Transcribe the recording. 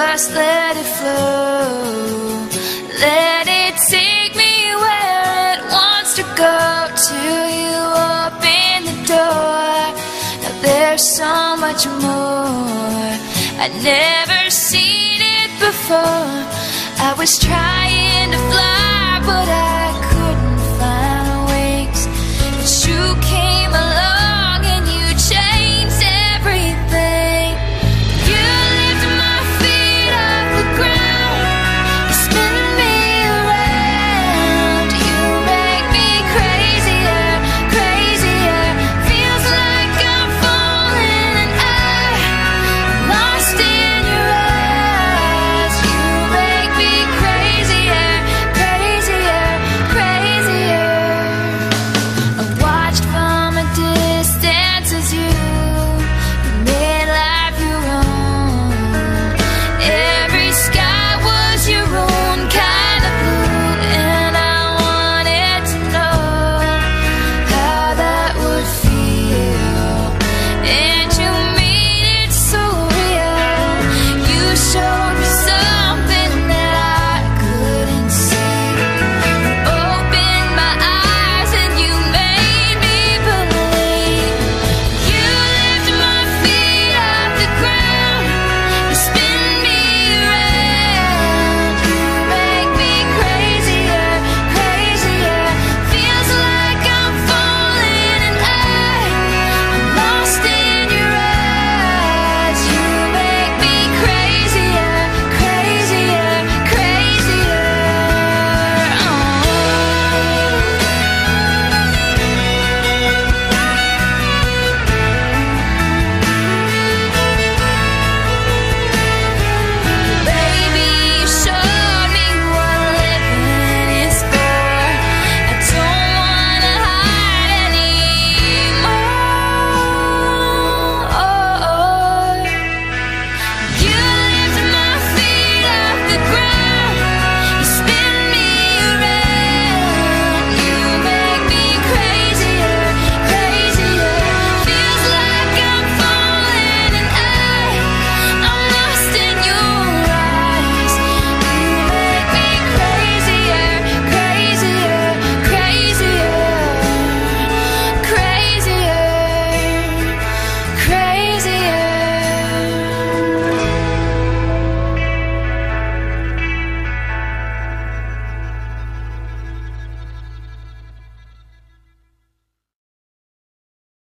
just let it flow. Let it take me where it wants to go, till you open the door. Now there's so much more I'd never seen it before. I was trying to fly, but I